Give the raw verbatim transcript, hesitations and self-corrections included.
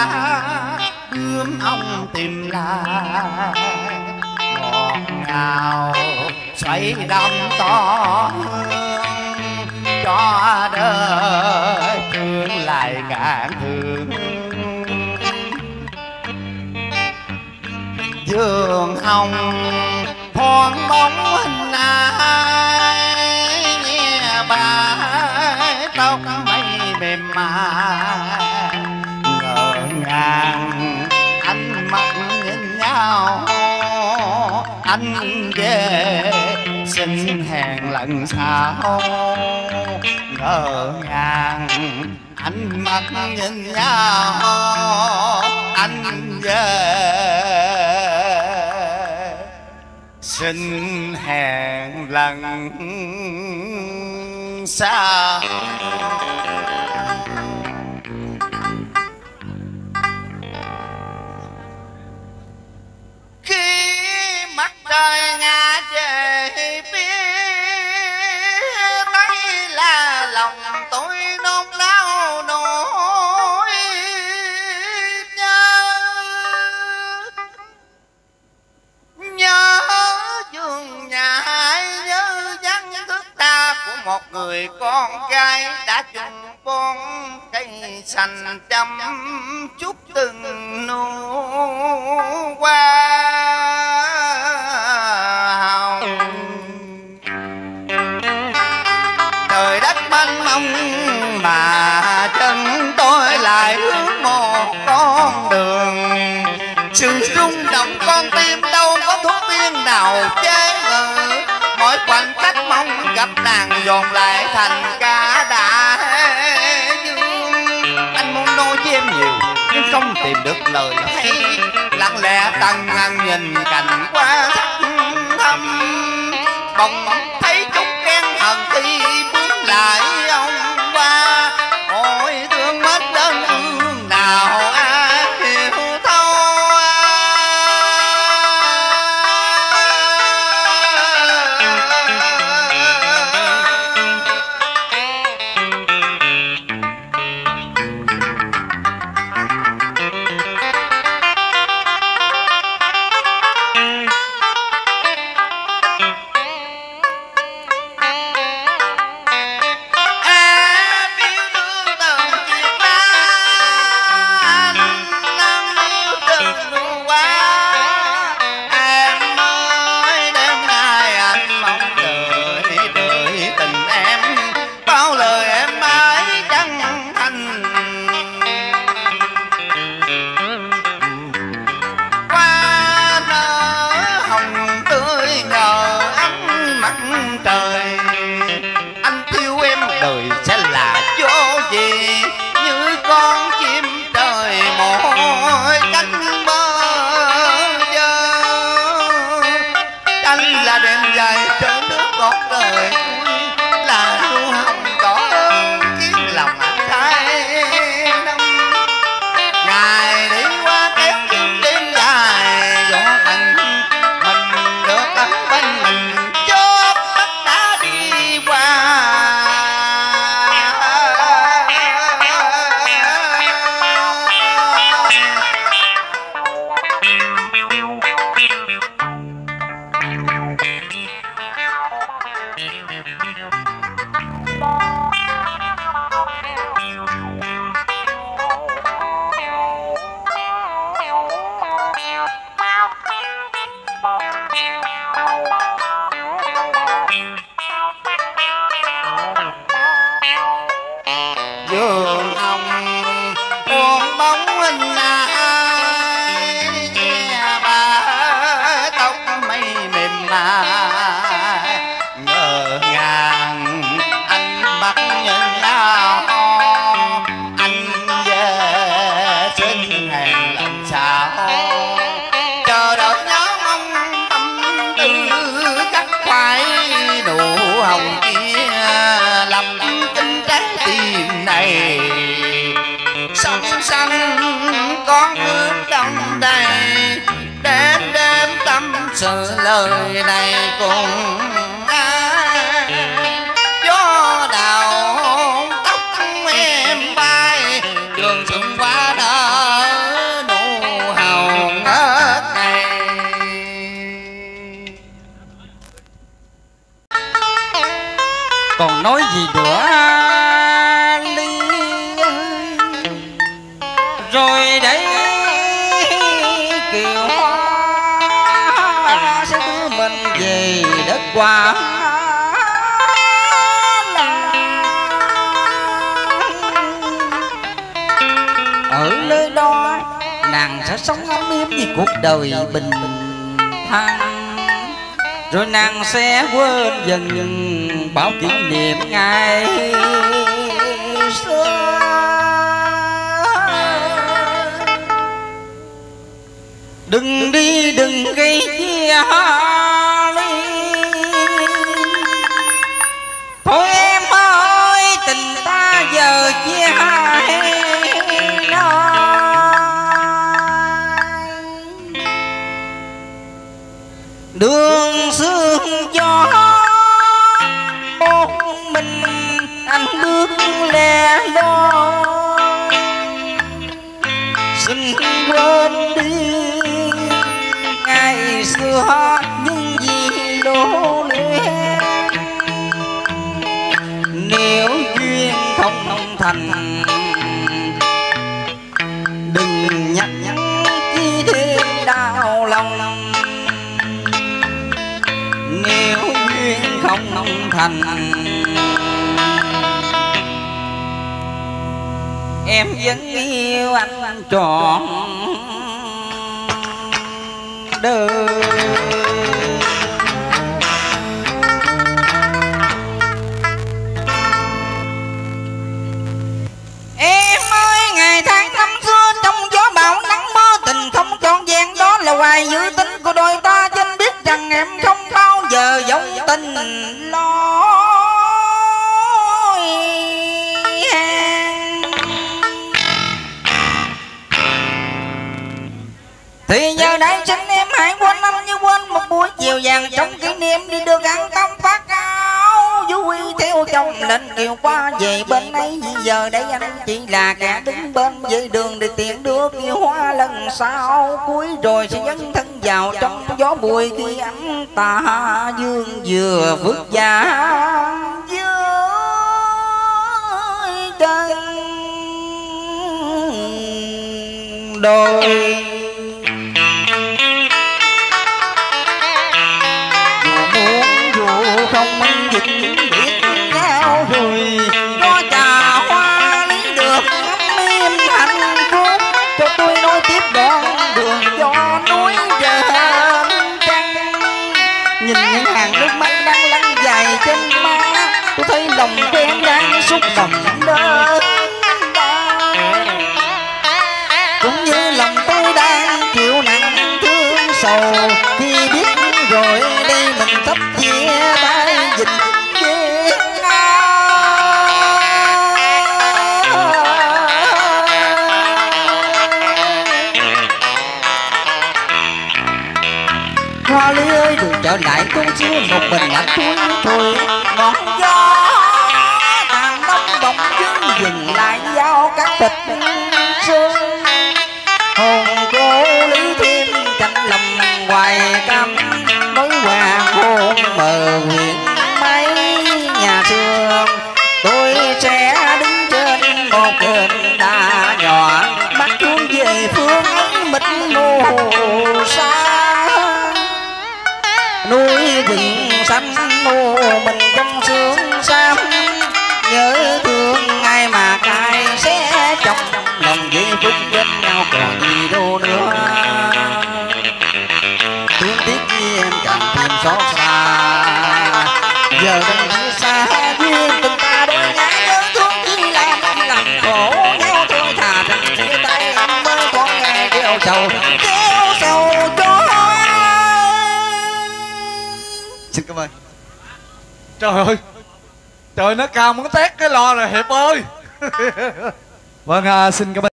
bướm ông tìm lại ngọt ngào xoay đâm to cho đời thương lại càng thương. Dương hồng thoáng bóng hình ai nghe bà tóc mây mềm mại ngỡ ngàng ánh mắt nhìn nhau anh về xin hẹn lần sau. Ngỡ ngàng ánh mắt nhìn nhau anh về xin hẹn lần sau. Khi mặt trời ngã về phía tây là lòng tôi nôn nao nỗi nhớ nhớ vườn nhà nhớ vắng thức ta của một người con gái đã chung bón cây xanh chăm chút từng nụ hoa. Trời đất mênh mông mà chân tôi lại hướng một con đường. Sự rung động con tim đâu có thuốc tiên nào chế ngự. Mỗi khoảnh khắc mong gặp nàng dồn lại thành ca đã dương. Anh muốn nói với em nhiều nhưng không tìm được lời hay. Lặng lẽ tần ngần nhìn cảnh qua thăm bỗng thấy chút ghen hờn khi bước lại ông qua. Ôi thương mất đơn ương nào ai hiểu thấu. Sự lời này cùng ai gió đào tóc em bay đường xuân qua đời nói gì nữa Ly ơi. Rồi đấy Kiều Hoa sẽ đưa mình về đất Hoa ở nơi đó nàng sẽ sống ấm êm vì cuộc đời bình thản, rồi nàng sẽ quên dần dần bao kỷ niệm ngày xưa. Đừng đi đừng gây chia ly, thôi em ơi tình ta giờ chia hai. Đường sương gió một mình anh bước lẻ loi, xin quên đi ngày xưa những gì lỗ lẽ. Nếu duyên không thành đừng nhắc nhắn chi thêm đau lòng. Nếu duyên không thành em vẫn yêu anh trọn đời. Em ơi ngày tháng năm xưa trong gió bão nắng mưa, tình không trọn vẹn đó là hoài dữ tính của đôi ta. Chính biết rằng em không bao giờ giống tình lối hàng. Thì giờ đây xin em hãy quên anh như quên một buổi chiều vàng trong kỷ niệm, đi được ăn tâm phát áo vui theo chồng lên kiều qua về bên ấy. Vì giờ đây anh chỉ là kẻ đứng bên dưới đường để tiện đưa kiều hoa lần sau cuối, rồi sẽ dấn thân vào trong gió bụi khi anh ta dương vừa vượt giá dưới chân đôi. Không minh dịch biết nhau rồi có trà hoa lý được ấm êm hạnh phúc, cho tôi nói tiếp đoạn đường do núi giờ trăng. Nhìn những hàng nước mắt đang lăn dài trên má, tôi thấy lòng em đang xúc động đớn đau, cũng như lòng tôi đang chịu nặng thương sầu khi biết rồi đây mình sắp chia tay dình với Hoa Ly ơi đừng trở lại tôi xưa một mình anh thôi thôi. Ngọn gió tàn đông bỗng dưng dừng lại giao các thịt xương, hồn cô Lý thêm chạnh lòng hoài căm. Nói hoàng hôn mờ huyện mấy nhà xưa, tôi sẽ đứng trên một kênh đá nhỏ, mắt hướng về phương ấy mịt mù xa. Núi rừng xanh mù mình trong sương xám, nhớ thương ai mà cài sẽ trong lòng giây phút bên nhau còn gì đâu nữa. Thương tiếc như em càng thêm xót xa, giờ đang chia xa duyên tình ta đôi ngã. Nhớ thương chỉ làm làm khổ nhau thôi, thà rằng chia tay em mới có ngày kêu sầu kêu sầu cho. Xin cảm ơn. Trời ơi, trời nó cao muốn tét cái lo rồi Hiệp ơi. Vâng, à, xin cảm ơn.